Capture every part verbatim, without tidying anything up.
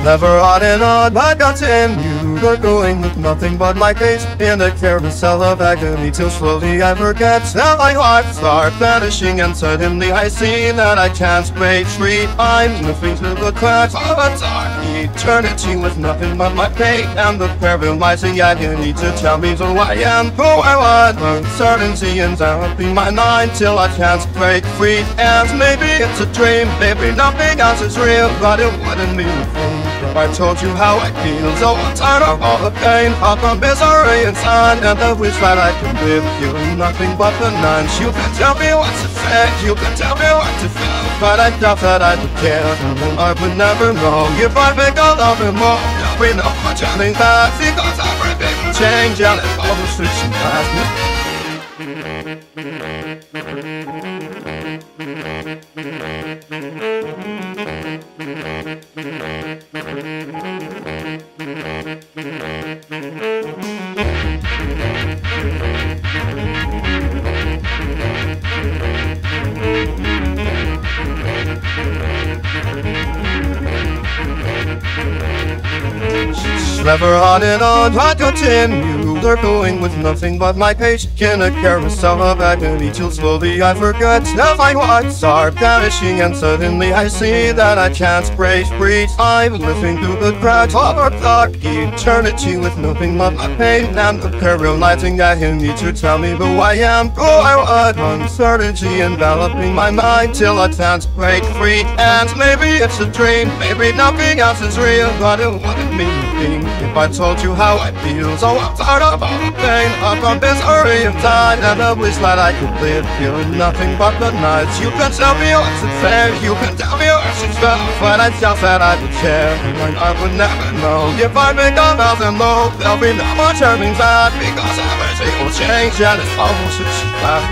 Never on and on, but continue. You're going with nothing but my case in a carousel of agony, till slowly I forget. Now my heart starts vanishing, and suddenly I see that I can't break free. I'm moving through the cracks of a dark eternity with nothing but my pain and the paralyzing agony to tell me who I am, who I was. Uncertainty enveloping my mind till I can't break free. And maybe it's a dream, maybe nothing else is real, but it wouldn't be a thing if I told you how I feel. So I'm tired of all the pain, of the misery inside, and the wish that I could live feeling nothing but the nines. You can tell me what to think, you can tell me what to feel, but I doubt that I would care, and I would never know if I make a love more. We know what turning back, because everything will change, and it's all the switching past me. Never on and on, but continue. They're going with nothing but my page in a carousel of agony, till slowly I forget. Now my heart starts vanishing, and suddenly I see that I can't break free. I'm living through the cracks of a dark eternity with nothing but my pain and the paralyzing agony to tell me who I am, who I was. Uncertainty enveloping my mind till I can't break free. And maybe it's a dream, maybe nothing else is real, but it wouldn't mean a thing if I told you how I feel. So I'm tired of all the pain, of the misery inside, and I wish that I could live feeling nothing but the nights. You can tell me what's unfair, you can tell me what's unfair, but I doubt that I would care, and I would never know. If I make a thousand low, there'll be no more turning back, because everything will change, and it's almost a back.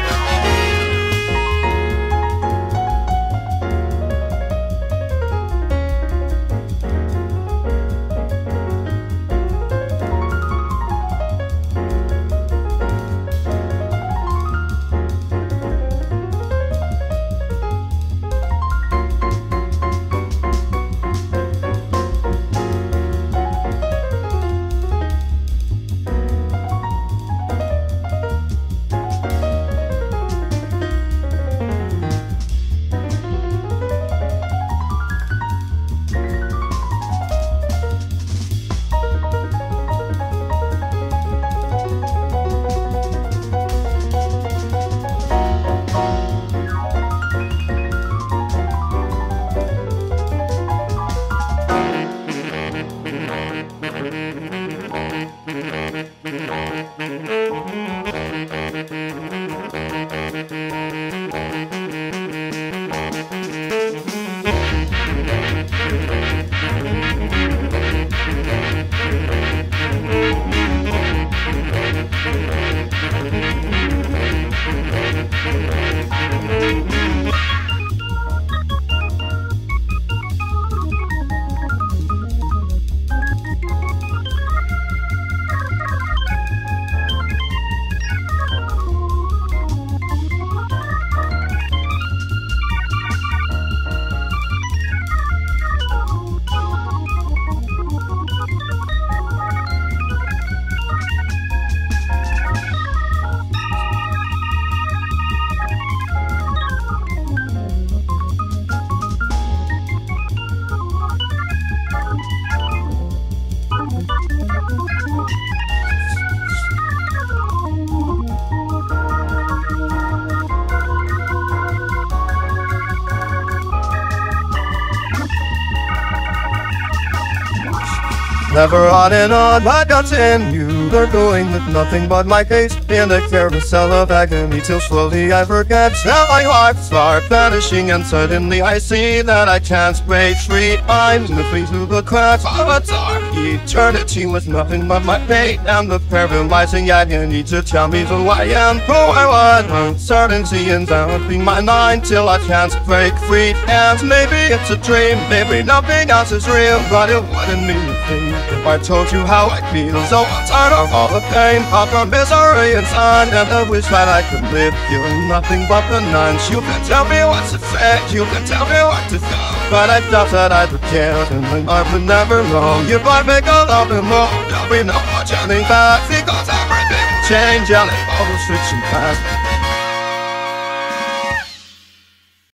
Never on and on, but continue. They're going with nothing but my case in a carousel of agony, till slowly I forget. Now my heart starts vanishing, and suddenly I see that I can't break free. I'm moving through the cracks of a dark eternity with nothing but my pain and the paralyzing agony to tell me who I am, who I was. Uncertainty enveloping my mind till I can't break free. And maybe it's a dream, maybe nothing else is real, but it wouldn't mean a thing if I told you how I feel. So I'm tired of of all the pain, all the misery inside, and I wish that I could live feeling nothing but the nonce. You can tell me what to say, you can tell me what to feel, but I doubt that I would care, and I would never know. If I make a love and more, there'll be no more turning back, because everything will change, and it all restriction past.